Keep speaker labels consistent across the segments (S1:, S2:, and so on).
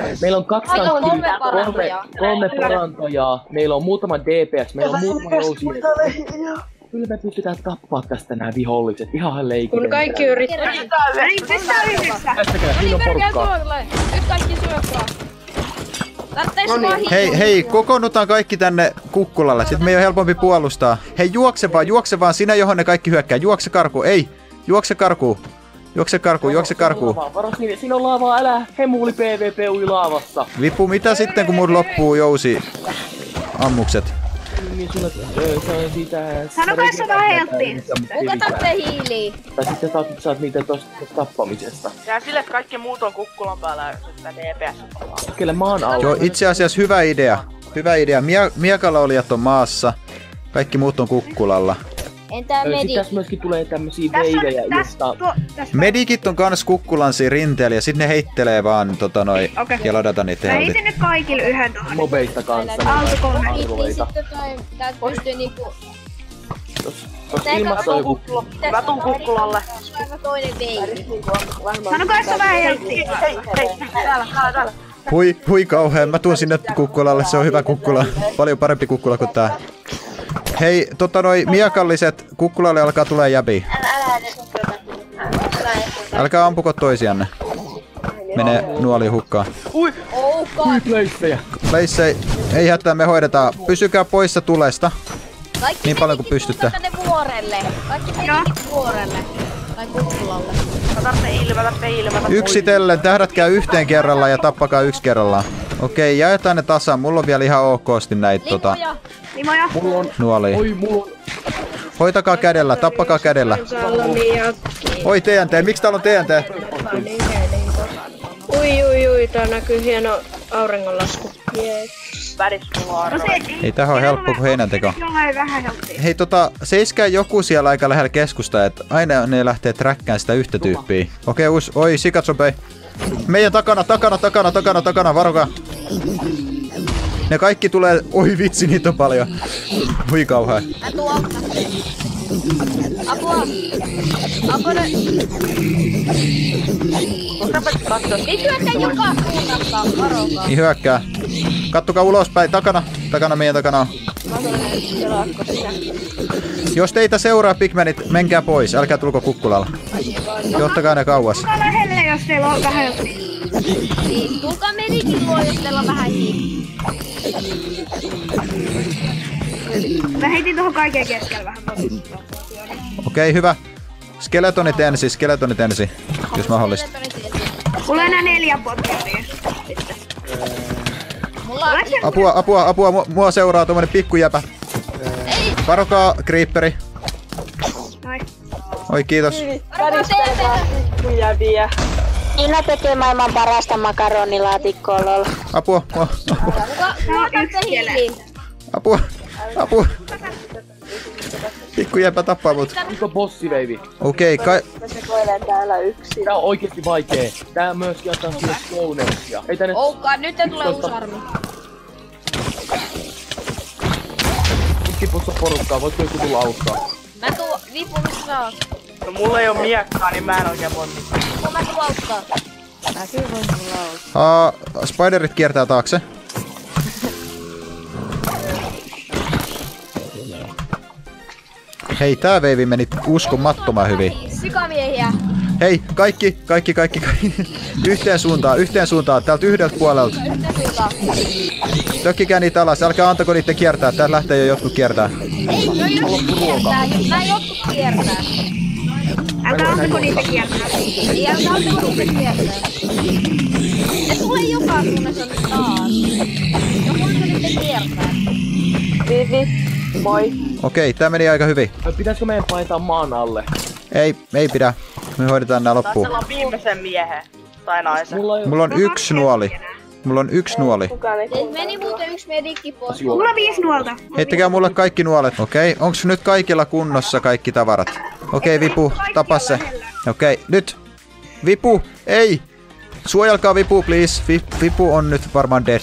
S1: Meillä on 2 kolme parantajaa. Meillä on muutama DPS. Meillä on muutama jousi. Kyllä me pystytään tappaa tästä nää viholliset. Ihan leikitään.
S2: Kun kaikki yrittää.
S1: Tästäkään, siinä on porukkaa.
S3: Nyt kaikki syökkää.
S4: Hei, kokoonnutaan kaikki tänne kukkulalle. Sitten meidän on helpompi puolustaa. Hei, juokse vaan sinä, johon ne kaikki hyökkää. Juokse karkuun, ei. Juokse karkuun. Juokse karkuun.
S1: Varo, siinä on laavaa, älä hemuuli PvP ui laavassa.
S4: Vipu, mitä sitten kun mun loppuu jousi ammukset?
S1: Niin sulle se on siitä...
S5: Sano kanssa vähän helttiin.
S3: Kuka tappee hiiliä?
S1: Tai sitten saat niitä tosta tappamisesta.
S6: Sehän sille, että kaikki muut on kukkulan päällä, että DPS on.
S1: Kyllä maan alla.
S4: Joo, itse asiassa hyvä idea. Miekalla olijat on maassa. Kaikki muut on kukkulalla.
S3: Entä medikit?
S1: Tässä myöskin tulee tämmösiä veivejä, josta...
S4: Medikit on kans kukkulan siinä rinteellä ja sit ne heittelee vaan ja ladata niitä
S5: Mä
S4: heltit.
S5: heitin nyt kaikille yhden tuohon.
S1: Mobeista kanssa.
S5: Autokolme.
S3: Tää pystyy niinku...
S1: Tossa ilmassa on joku...
S6: Mä tuun kukkulalle.
S3: Aivan toinen veivi.
S5: Sano kanssa vähän helttiin.
S6: Hei, täällä.
S4: Hui kauhea, mä tuun sinne kukkulalle, se on hyvä kukkula. Paljon parempi kukkula kuin tää. Hei, miekalliset, kukkulalle alkaa tulee jäbi. Älkää ampuko toisianne. Menee nuoli hukkaan.
S1: Ui, pleissejä.
S4: Pleissei, ei hätää, me hoidetaan. Pysykää poissa tulesta. Niin paljon kuin pystytte.
S3: Tänne vuorelle. Kaikki medikit vuorelle. Tai kukkulalle.
S6: Mä tarvitsen ilmata.
S4: Yksitellen, tähdätkää yhteen kerrallaan ja tappakaa yksi kerrallaan. Okei, jaetaan ne tasaan. Mulla on vielä ihan okosti näitä
S5: Limoja.
S1: Mulla on...
S4: nuolia.
S1: Oi, mulla on...
S4: Hoitakaa kädellä, tappakaa kädellä. Oi TNT, miksi täällä on TNT?
S2: Ui, tää näkyy hieno auringonlasku.
S4: Ei tähän on helppo kuin heinänteko. Hei seiskää joku siellä aika lähellä keskusta, että aina ne lähtee träkkään sitä yhtä tyyppiä. Okei, oi sikatsopei. Meidän takana, varokaa. Ne kaikki tulee, oi vitsi, niitä on paljon. Hui kauhea.
S3: Mä tuun auttaa. Apua nyt. Ei hyökkää joka suunnasta, varokaa.
S4: Niin hyökkää. Kattokaa ulospäin, meidän takana on. Jos teitä seuraa pigmenit, menkää pois, älkää tulko kukkulalla. Jottakaa ne kauas.
S5: Tulkaa lähelle, jos teillä on vähän
S3: Niin, tulkaa medikin luo, jos teillä on vähän hiiliä.
S5: Mä heitin tuohon kaiken keskellä vähän.
S4: Okei, hyvä. Skeletonit ensin, jos mahdollista.
S5: Mulla on enää 4 pottia.
S4: Apua, mua seuraa tommonen pikkujäpä. Varokaa, creeperi. Oi, kiitos.
S7: Minä tekee maailman parasta makaronilaatikkoa, lol.
S4: Apua. Pikkujäpä tappaa mut.
S1: Nyt on bossi, baby.
S4: Okei,
S7: Mä sekoilen täällä yksin.
S1: Tää on oikeesti vaikee. Tää myöskin antaa sulle slownessia. Ei tänne...
S3: Oukkaan, nyt tulee uusi armi.
S1: Kipussa porukkaa, voitko joku tulla auttaa?
S3: Mä tuun, Vipu, missä sä oot?
S6: No mulla ei oo miekkaa, niin mä en oikein voi mitään.
S3: Mä tuun auttaa. Mä kyllä voin tulla auttaa.
S4: Spiderit kiertää taakse. Hei, tää veivi meni uskomattoman hyvin.
S3: Sikamiehiä.
S4: Hei, kaikki. Yhteen suuntaan, täältä yhdeltä puolelta. Tökkikää niitä alas, älkää antako niitten kiertää, täältä lähtee jo jotkut kiertää.
S3: Ei, no jotkut kiertää, mä jotkut kiertää.
S5: Älkää antako niitä kiertää.
S3: Ei, älkää antako niitä kiertää. Ne tulee joka suunnassa nyt taas. Joku antako niitä kiertää.
S6: Moi.
S4: Okei, tää meni aika hyvin.
S1: Pitäisikö meidän paitaa maan alle?
S4: Ei pidä. Me hoidetaan nää loppuun.
S6: Taisi olla viimeisen miehen. Tai naisen.
S4: Mulla on yksi nuoli.
S3: Meni muuten yksi medikki pois.
S5: Mulla on 5 nuolta.
S4: Heittäkää mulle kaikki nuolet. Okei, onks nyt kaikilla kunnossa kaikki tavarat? Okei, Vipu, tapa se. Okei, nyt. Vipu, ei! Suojelkaa Vipu, please. Vipu on nyt varmaan dead.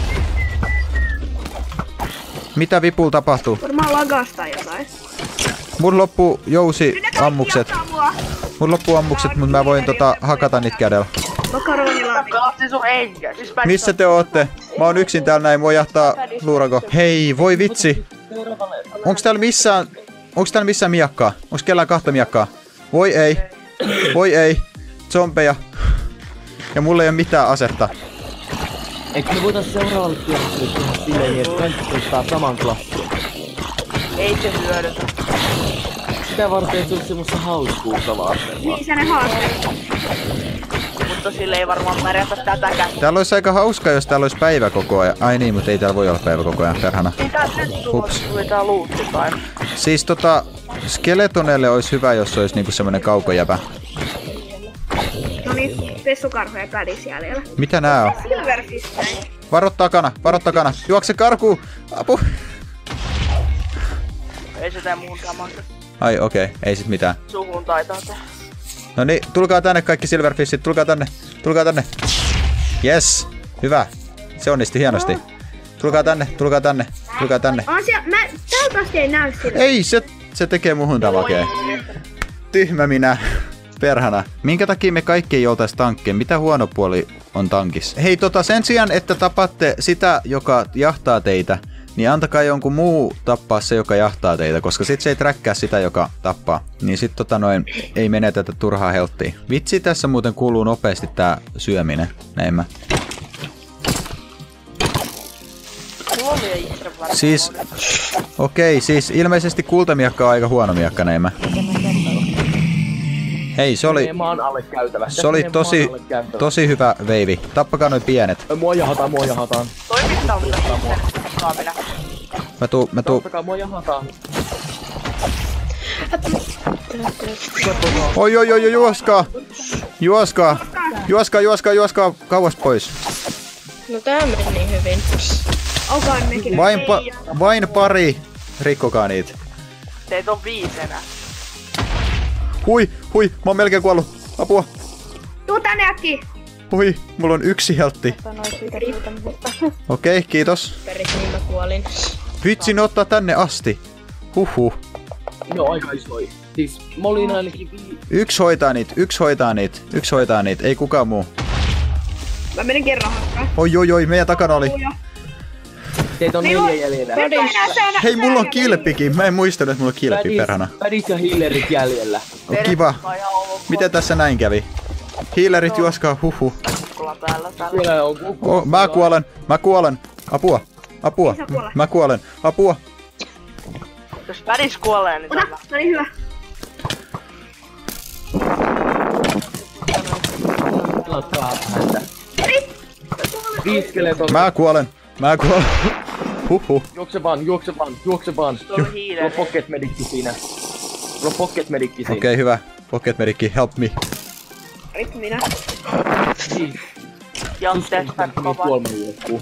S4: Mitä Vipulla tapahtuu?
S5: Varmaan lagasta jotain.
S4: Mun loppuu ammukset. Mun loppuu ammukset, mutta mä voin hakata niitä kädellä.
S5: Makaronilla.
S6: Pelasti sun enkä. Siis
S4: Missä te ootte? Mä oon yksin täällä näin, voi jahtaa luurako. Hei, voi vitsi. Onks täällä missään miakkaa? Onks kellään 2 miakkaa? Voi ei. Voi ei. Zombeja. Ja mulla ei oo mitään asetta.
S1: Eikö me voitais seuraavalle kierrokselle tehdä silleen, että kaikki ottaa saman klassin?
S6: ei se hyödytä.
S1: Sitä varten se on semmoista hauskuutta varten.
S5: Niin se ne haasteet.
S6: Mutta sille ei varmaan pärjätä tätäkään.
S4: Täällä olisi aika hauskaa, jos täällä olisi päivä koko ajan. Ai niin, mutta ei täällä voi olla päivä koko ajan, perhana.
S6: Mitä nyt tuli tää luutti tai?
S4: Siis Skeletonelle olisi hyvä, jos olisi niinku semmonen kaukojäpä.
S5: No niin, pessukarhoja pädis jäljellä.
S4: Mitä nää on?
S5: Silverfishejä.
S4: Varo takana. Juokse karkuun! Apu!
S6: Ei se tee muuta mahda.
S4: Ai okei, ei sit mitään.
S6: Suhun taitaa tehdä.
S4: No niin, tulkaa tänne kaikki silverfishit, tulkaa tänne. Yes, hyvä. Se onnistui hienosti. Tulkaa tänne.
S5: On siellä, täältä asti ei näy sille.
S4: Ei, se tekee muhun tavakeen. Tyhmä minä. Perhana. Minkä takia me kaikki ei oltais tankkeen? Mitä huono puoli on tankissa? Hei, sen sijaan, että tapatte sitä, joka jahtaa teitä, niin antakaa jonkun muu tappaa se, joka jahtaa teitä, koska sit se ei träkkää sitä, joka tappaa. Niin sit ei menetetä turhaa helttiä. Vitsi, tässä muuten kuuluu nopeasti tää syöminen. Näin mä. Siis, okei, siis ilmeisesti kultamiakka on aika huono miakka, näin mä. Hei, se oli tosi hyvä veivi. Tappakaa noin pienet.
S1: Mua jahataan.
S6: Toimittaa mitä saa minä.
S4: Mä tuu.
S1: Tappakaa, mua jahataan.
S4: Oi, juoskaa kauas pois.
S2: No tää meni hyvin.
S5: Onkaan nekin.
S4: Vain pari. Rikkokaa niitä.
S6: Teitä on 5 enää.
S4: Hui, mä oon melkein kuollut. Apua.
S5: Tuu tänne äkki.
S4: Hui, mulla on 1 heltti. Okei, kiitos.
S2: Perit, niin mä kuolin.
S4: Vitsin ottaa tänne asti. Huhhuh.
S1: No aika isoi. Siis mä olin ainakin
S4: Yksi hoitaa niitä. Ei kukaan muu.
S5: Mä menin kerran hakkaan.
S4: Oi, meidän takana oli.
S1: Teitä on 4 jäljellä.
S4: Hei, mulla on kilpikin. Mä en muistanut, että mulla on kilpi, perhana.
S1: Pädit ja healerit jäljellä.
S4: Kiva. Miten tässä näin kävi? Healerit juoskaa, huhhuh.
S1: Siellä on kukku.
S4: Mä kuolen. Apua. Mä kuolen. Apua.
S6: Jos pädis kuolee, niin
S5: ota, no niin hyvä.
S4: Mä kuolen. Huhhuh.
S1: Juokse vaan. Tuo pocket medikki siinä.
S4: Okei, hyvä. Pocket medikki, help me.
S5: Nyt minä.
S6: Janteet
S1: kuolema juokkuu.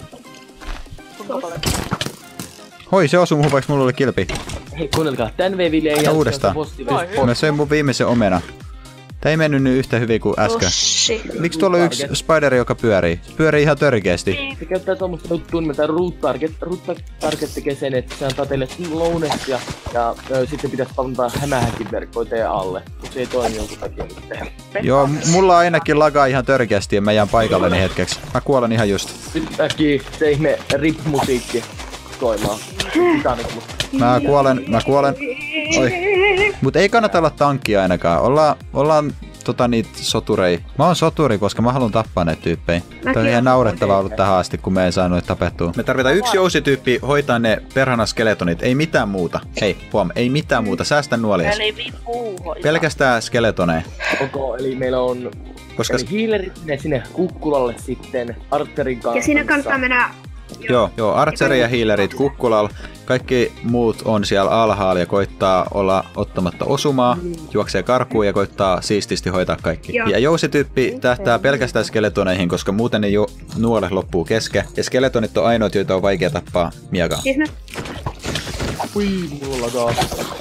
S4: Hoi, se osui muhun, vaikka mulla oli kilpi.
S1: Hei, kuunnelkaa. Tän veiville ei
S4: uudestaan. Mä söin mun viimeisen omena. Tää ei mennyt nyt yhtä hyvin kuin äsken. Miksi tuolla on yksi spideri, joka pyörii? Se pyörii ihan törkeästi.
S1: Se käyttää tommoista juttua nimeltä root target tekee sen, että se antaa teille lounest ja sitten pitäisi pantaa hämähäkin verkkoja teidän alle. Mut se ei toimi jonkun takia nyt tehdä.
S4: Joo, mulla ainakin lagaa ihan törkeästi ja mä jään paikalleni hetkeksi. Mä kuolen ihan just.
S1: Nyt äkkiä se ihme rip-musiikki soimaan.
S4: Mä kuolen. Oi. Mut ei kannata olla tankkia ainakaan. Ollaan niitä soturei. Mä oon soturi, koska mä haluan tappaa näitä tyyppejä. Tää on ihan naurettavaa ollut tähän asti, kun me ei saa noita tapettua. Me tarvitaan 1 jousityyppi hoitaa ne perhana skeletonit. Ei mitään muuta. Hei, ei mitään muuta. Säästä nuolias. Pelkästään skeletoneja.
S1: Eli meillä on healerit sinne kukkulalle sitten Archerin kanssa.
S5: Ja siinä kannattaa mennä.
S4: Joo, archeri ja healerit kukkulalla. Kaikki muut on siellä alhaalla ja koittaa olla ottamatta osumaa, juoksee karkuun ja koittaa siististi hoitaa kaikki. Ja jousityyppi tähtää pelkästään skeletoneihin, koska muuten ei nuole loppuu kesken. Ja skeletonit on ainoat, joita on vaikea tappaa miakaan.
S1: Ui, mulla taas.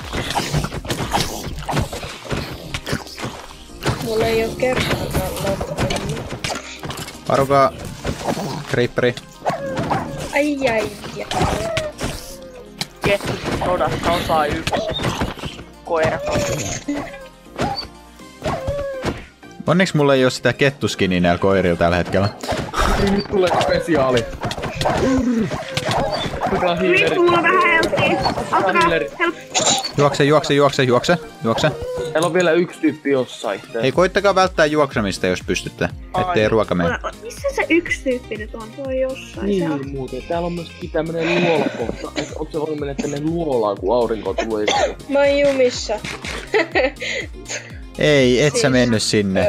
S2: Mulla ei oo kertaakaan loppunut.
S4: Varokaa, creeperi.
S2: Ai.
S6: Kettusen sodasta osaa 1. Koira.
S4: Onneksi mulla ei oo sitä kettuskinia näillä koirilla tällä hetkellä.
S1: Nyt tulee spesiaali. Ottakaa
S5: Nyt
S1: hiileri.
S5: mulla on vähän helppiä. Auttakaa, help.
S4: Juokse.
S1: Täällä on vielä yksi tyyppi jossain.
S4: Hei, koittakaa välttää juoksemista, jos pystytte. Ettei ruoka mene.
S5: Missä se yksi tyyppi nyt on? Se on jossain.
S1: Niin muuten. Täällä on myöskin tämmönen luolakohta. Onko se voinut mennä tänne luolaan, kun aurinko tulee?
S2: Mä oon jumissa.
S4: Ei, et sä mennyt sinne.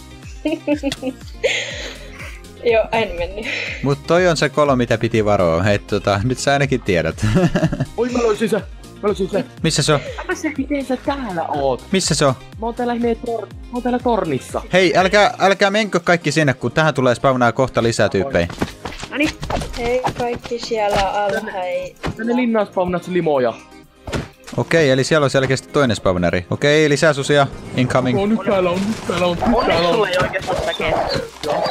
S2: Joo, en mennyt.
S4: Mut toi on se kolo, mitä piti varoa. Hei, nyt sä ainakin tiedät.
S1: Oi, mä löysin se.
S4: Missä se on?
S1: Miten sä täällä oot?
S4: Missä se on?
S1: Mä oon täällä tornissa.
S4: Hei, älkää menkö kaikki sinne, kun tähän tulee spawnaa kohta lisää tyyppejä.
S5: Noniin.
S2: Hei, kaikki siellä alhain.
S1: Tänne linnaan spawnasi limoja.
S4: Okei, eli siellä on selkeästi toinen spawneri. Okei, lisää susia. Incoming.
S1: Nyt täällä on.
S6: Onneksi sulla ei oikeastaan sitä kettä.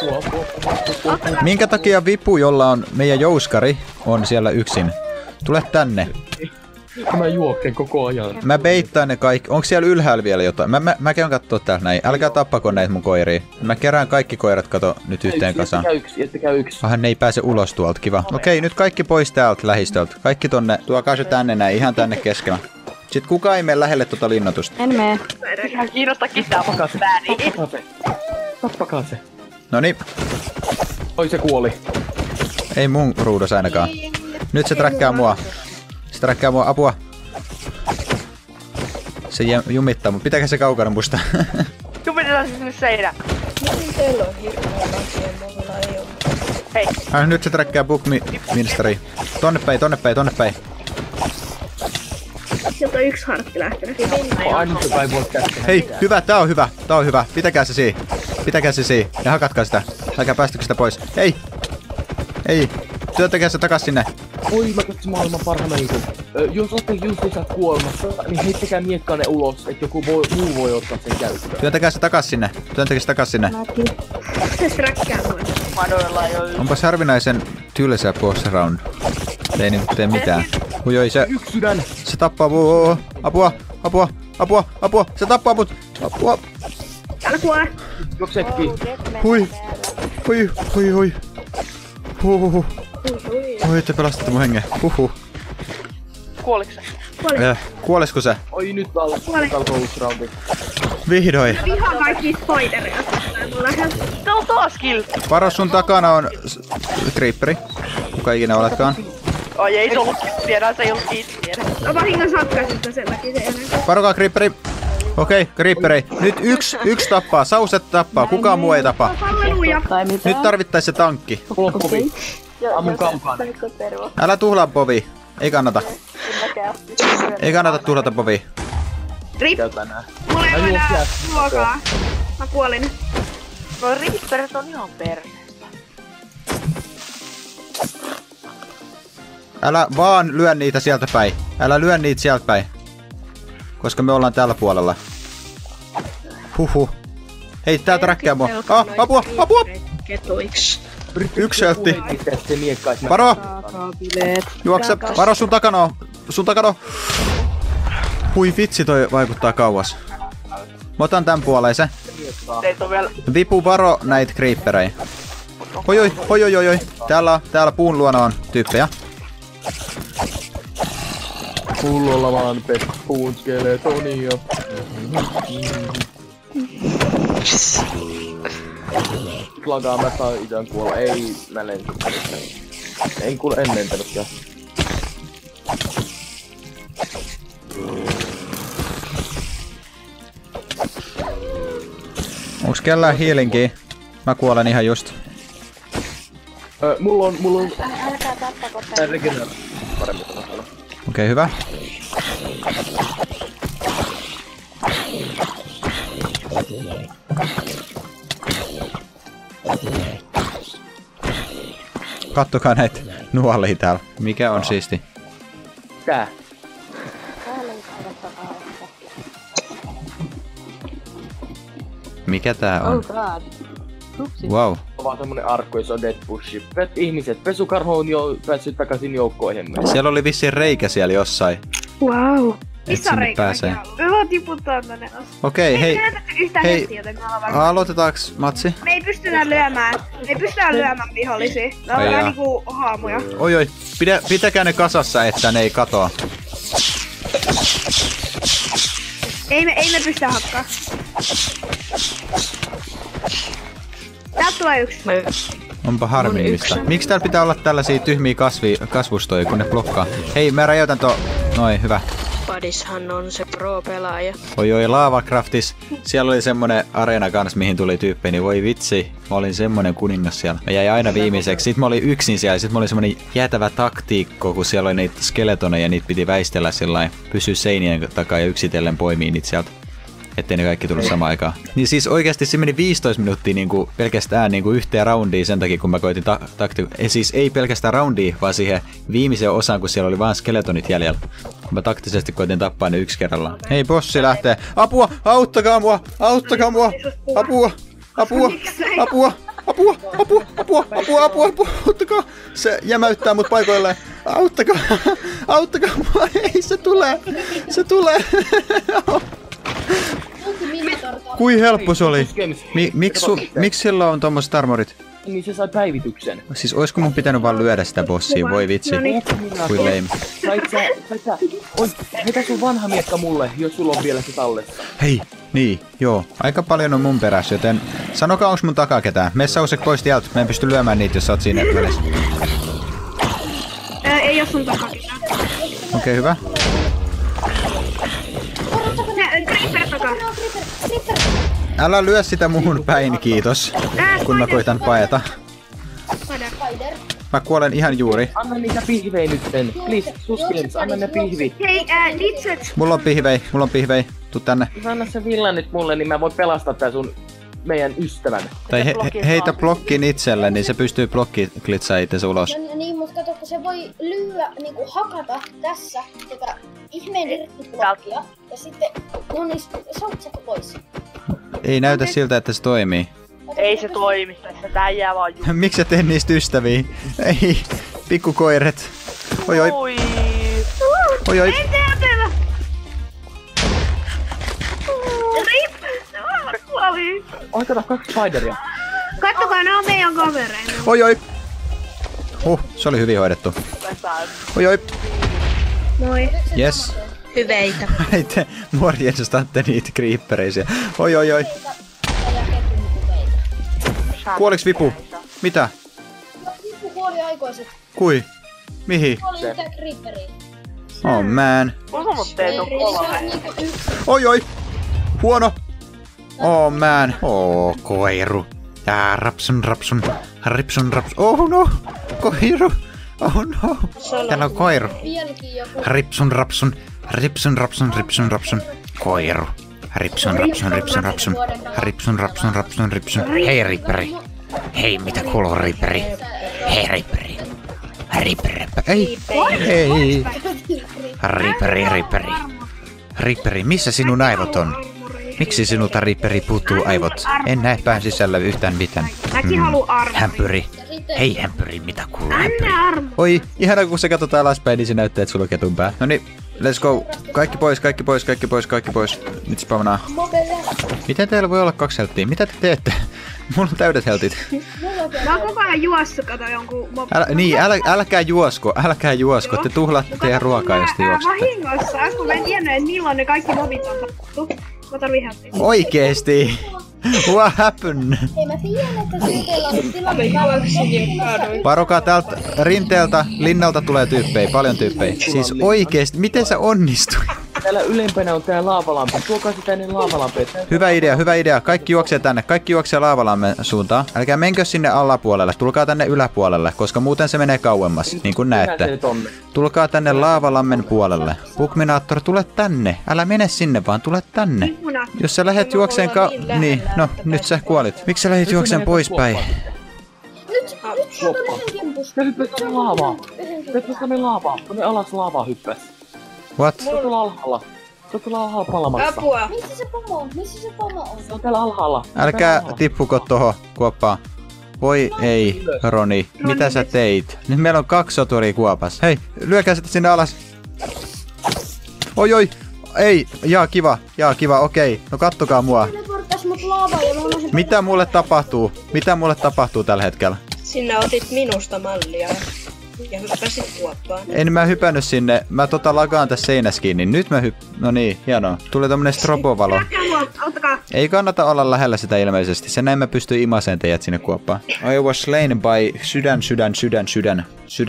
S4: Minkä takia Vipu, jolla on meidän jouskari, on siellä yksin? Tule tänne.
S1: Mä juokken koko ajan.
S4: Mä beittaan ne kaikki. Onko siellä ylhäällä vielä jotain? Mä käyn kattoo täältä näin. Älkää tappako näitä mun koiria. Mä kerään kaikki koirat kato nyt yhteen kasaan.
S1: Jättäkää yksi.
S4: Ahan ne ei pääse ulos tuolta, kiva. Okei, nyt kaikki pois täältä lähistöltä. Kaikki tonne, tuokaa se tänne näin, ihan tänne keskellä. Sitten kukaan ei mene lähelle tota linnoitusta.
S3: En mee.
S6: Ihan kiinnostaa kitää mukaan pääni.
S1: Tappakaa se.
S4: Noniin,
S1: Oi, se kuoli.
S4: ei mun ruudos ainakaan. Nyt se träkkää mua. Se träkkää mua, apua. Se jumittaa mun. Pitääkö se kaukana musta?
S6: Jumitetaan se sinne seinään.
S2: Miten teillä on hirveä lakia? Mulla ei oo.
S6: Hei.
S4: Nyt se träkkää Bookministeri. Tonne päin.
S5: Sieltä on yksi hartti lähtenyt.
S1: Aina se kai voi kätkeä.
S4: Hei, hyvä, tää on hyvä. Pitäkää se siinä. Ja hakatkaa sitä. Älkää päästykö sitä pois. Ei. Työtäkää se takas sinne.
S1: Oi, mä katsin maailman parhaana jutun. Jos ootte just lisää kuolemassa, niin heittäkää miekkaanne ulos, että joku muu voi ottaa sen käyttöön.
S4: Työntäkää se takas sinne.
S5: Se sträkkää mua.
S6: Madoilla ei oo
S4: Onpas harvinaisen tylsä boss round. Ei niinku tee mitään. Hujoi se.
S1: Yksi sydän.
S4: Se tappaa mut. Apua. Se tappaa mut. Apua.
S5: Täällä kuolee.
S1: Joksekki.
S4: Hui. Oi, te pelastitte mun hengen.
S6: Kuoliks se?
S4: Kuolesko se?
S1: Oi, nyt alkoi uusi roundi.
S4: Vihdoin.
S5: Vihaan kaikki spoileria.
S6: Tää on taas kill.
S4: Varo, sun takana on creeperi. Kuka ikinä oletkaan.
S6: Ai ei se ollut tiedä, se ei ollut tiedä.
S5: No vahingon satkaisilta sen takia se enää.
S4: Varokaa creeperi. Okei, creeperi. Nyt yksi tappaa. Sauset tappaa. Kukaan muu ei tapa.
S5: Halleluja.
S4: Nyt tarvittais se tankki.
S1: Mulla on kovi. Ammun kaukaan.
S4: Älä tuhlaa Bovi. Ei kannata. Ei kannata tuhlata Bovi.
S5: Rip.
S1: Käytänään.
S5: Mulla ei ole enää ruokaa. Mä kuolin.
S6: No Reaperit on ihan perseestä.
S4: Älä vaan lyö niitä sieltä päin. Älä lyö niitä sieltä päin. Koska me ollaan tällä puolella. Huhhuh. Hei, täältä räkkää mua. Apua!
S5: Ketuiksi.
S4: Yksi seltti.
S1: Se miekka,
S4: Varo! Juokse! Varo, sun takana on. Hui vitsi, toi vaikuttaa kauas. Mä otan tän puoleisen.
S6: Teitä on vielä...
S4: Vipu, varo näitä creeperejä. Oi. Täällä puun luona on tyyppejä.
S1: Pullolla vaan puun skeletonia. Klagaa, mä saan itän kuolla. Ei, mä lentänyt. En lentänytkään.
S4: Onks kellään healingia? Mä kuolen ihan just.
S1: Mulla on...
S3: Älkää tappako
S1: Tää regeneroi paremmin sanottuna.
S4: Okei, hyvä. Kattokaa näitä nuolia täällä. Mikä on siisti?
S1: Tää.
S4: Mikä tää on? Wow.
S1: On vaan semmonen arkku, jossa on dead bushi. Ihmiset, pesukarho on jo päässyt takaisin joukkoihin.
S4: Siellä oli vissiin reikä siellä jossain.
S5: Wow.
S4: Et sinne pääsee.
S5: tuo tiputtaa tänne asti.
S4: Okei, hei. Hei, aloitetaanks matsi?
S5: Me ei pystytä lyömään. Me ei pystytä lyömään vihollisia. Me ollaan niinku haamuja.
S4: Oi. Pitäkää ne kasassa, että ne ei katoa.
S5: Ei me pystytä hakkaa. Täältä tulee yksi.
S4: Onpa harmillista. Miksi täällä pitää olla tällaisia tyhmiä kasvustoja, kun ne blokkaa? Hei, mä räjäytän Noin, hyvä.
S2: Padishan on se pro-pelaaja.
S4: Oi, Lavacraftis. Siellä oli semmonen areena kans, mihin tuli tyyppejä, niin voi vitsi. Mä olin semmonen kuningas siellä. Mä jäin aina viimeiseksi. Sitten mä olin yksin siellä. Sitten mä olin semmonen jäätävä taktiikko, kun siellä oli niitä skeletoneja ja niitä piti väistellä sillain. Pysyä seinien takaa ja yksitellen poimii niitä sieltä. Ettei ne kaikki tullut samaan aikaan. Niin siis oikeasti se meni 15 minuuttia niinku pelkästään niinku yhteen roundiin sen takia, kun mä koitin siis ei pelkästään roundia, vaan siihen viimeiseen osaan, kun siellä oli vaan skeletonit jäljellä. Mä taktisesti koitin tappaa ne yksi kerrallaan. Hei, bossi lähtee. Apua! Auttakaa mua! Auttakaa mua! Apua! Apua! Apua! Apua! Apua! Apua! Apua! Apua! Apua! Auttakaa! Se jämäyttää mut paikoilleen. Auttakaa! Auttakaa mua! Ei, se tulee! Se tulee! Kui helppo se oli? Miksi sillä on tommoset armorit?
S1: Niin se sai päivityksen.
S4: Siis oisko mun pitänyt vaan lyödä sitä bossia? Voi vitsi. Kui lame.
S1: Heitä sun vanha miekka mulle, jos sulla on vielä se tallessa.
S4: Hei, niin, joo. Aika paljon on mun perässä, joten sanokaa onks mun takaa ketään. Mene Sausek pois tieltä. Mä en pysty lyömään niitä, jos sä oot siinä välissä.
S5: Ei oo sun takaa ketään.
S4: Okei, hyvä. Älä lyö sitä muhun päin, kiitos. Kun mä koitan paeta. Mä kuolen ihan juuri.
S1: Anna niitä pihvei nytten. Please, Suskins, anna ne pihvi.
S5: Hei, Nitset.
S4: Mulla on pihvei. Tuu tänne.
S1: Anna se villa nyt mulle, niin mä voin pelastaa tää meidän ystävän.
S4: Tai heitä blokkin itselle, niin se pystyy blokkiklitsaa itse ulos.
S3: Niin, mutta kato, kun se voi lyödä, niinku hakata tässä tätä ihmeen irttiblokkia. Ja sitten, no niin, saat sä pois.
S4: Ei näytä siltä, että se toimii.
S6: Ei se toimi, se tää jää vaan juu.
S4: Miksi sä teet niistä ystäviä? Ei, pikkukoiret. Oi.
S5: Ei teatella! Rip! Se kuoli!
S1: Oi, kato, 2 spideria.
S5: Kattokaa, ne on meidän kavereina.
S4: Oi. Se oli hyvin hoidettu. Oi.
S5: Moi.
S4: Yes.
S2: Hyveitä.
S4: Te morjensatte niitä creepereisiä. Oi. Kuoliks Vipu? Mitä?
S3: Vipu kuoli aikoiset.
S4: Kui? Mihin?
S3: Kuoli yhtään creeperiin.
S4: Oh man.
S6: Usomutteet on 3.
S4: Oi. Huono. Oh man. Koiru. Rapsun. Oh no. Koiru. Oh no. Täällä on koiru. Ripsun. Koiru. Ripsun. Hei Ripperi. Hei, mitä kuuluu Ripperi? Hei Ripperi. Ei. Ripperi, missä sinun aivot on? Miksi sinulta Ripperi puuttuu aivot? En näe pään sisällä yhtään mitään.
S5: Mäkin haluu armoria.
S4: Hämpyri. Hei Hämpyri, mitä kuuluu Hämpyri? Oi, ihana kun se katsotaan alaspäin, niin se näyttää, että sulla on ketun pää. Noniin, let's go. Kaikki pois. Nyt spawnaa. Miten teillä voi olla 2 helttiä? Mitä te teette? Mulla on täydet heltit.
S5: Mä oon koko ajan juossut, kato jonkun
S4: Älkää juosko. Te tuhlaatte teidän ruokaa, jos te juoksette.
S5: Vahingossa, kun mä en tiennyt, että milloin ne kaikki mobit on tapahtu. Mä tarvii helttiä.
S4: Oikeesti? What happened?
S3: Hei, mä tiedän, että suhteella on tilanne.
S4: Varokaa täältä rinteeltä, linnalta tulee tyyppejä, paljon tyyppejä. Siis oikeesti, miten sä onnistuit?
S1: Täällä ylempänä on tää laavalampi. Tuokaa se tänne laavalampeen.
S4: Hyvä idea. Kaikki juoksee tänne. Kaikki juoksee laavalammen suuntaan. Älkää menkö sinne alapuolelle. Tulkaa tänne yläpuolelle, koska muuten se menee kauemmas, niin kuin näette. Tulkaa tänne laavalammen puolelle. Bugminaattor, tule tänne. Älä mene sinne, vaan tule tänne. Jos sä lähet juokseen niin, no, nyt sä kuolit. Miksi sä lähet juokseen poispäin?
S3: Nyt on yhden kimpus.
S1: Ne hyppäs tänne laavaa. Tonne alas laavaa hyppäs.
S4: What?
S1: Se on tuolla alhaalla. Palamassa.
S2: Apua.
S3: Missä se pomo on?
S1: Se on täällä alhaalla.
S4: Älkää tippuko tohon kuoppaan. Voi ei, Roni. Mitä sä teit? Nyt meillä on 2 soturia kuopas. Hei, lyökää sitä sinne alas. Oi. ei. Jaa, kiva, okei. No kattokaa mua.
S3: Teleporttas mut laavaan ja mä haluaisin...
S4: Mitä mulle tapahtuu? Mitä mulle tapahtuu tällä hetkellä?
S2: Sinä otit minusta mallia. Ja hyppäsit kuoppaan.
S4: En mä hypännyt sinne. Mä lagaan tässä seinässä kiinni. Nyt mä No niin, hienoa. Tulee tämmönen stropovalo. Ei kannata olla lähellä sitä ilmeisesti. Sen näin mä pystyn imaseen teidät sinne kuoppaan. I was slain by sydän.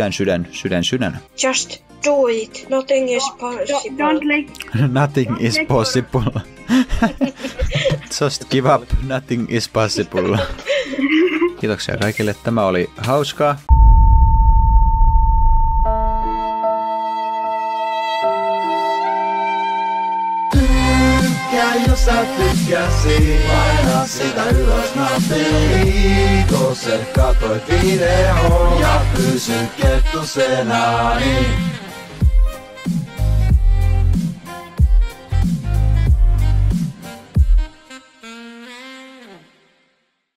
S2: Just do it. Nothing is possible.
S5: Don't like...
S4: Nothing is possible. Just give up. Nothing is possible. Kiitoksia kaikille. Tämä oli hauskaa.
S8: Ja jos sä tykkäsit, paina sitä ylös nappiin. Kiitos, et katsoit videon ja pysy kettusena, niin